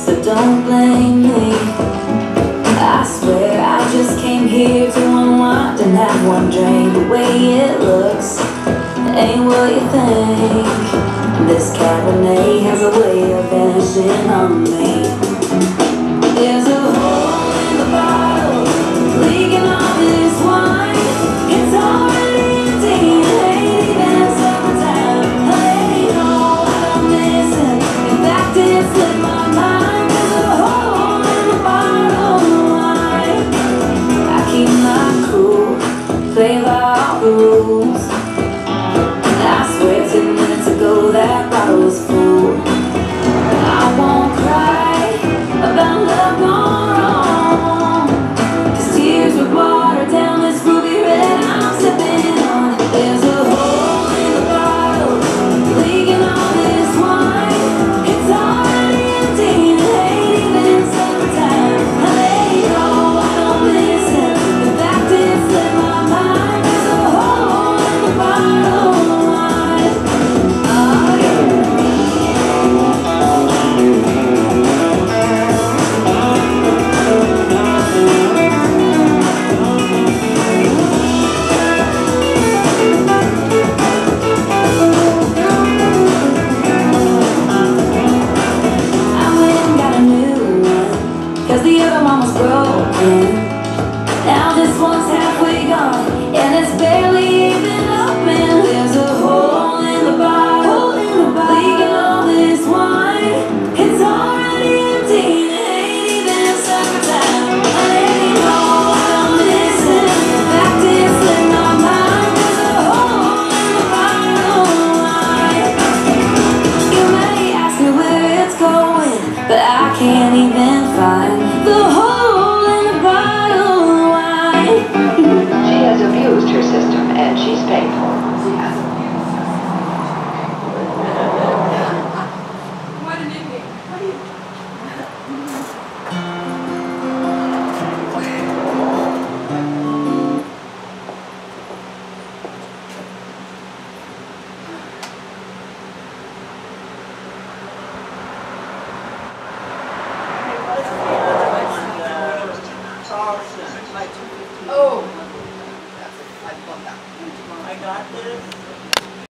so don't blame me. I swear I just came here to unwind and have one drink. The way it looks ain't what you think. This Cabernet has a way of vanishing on me.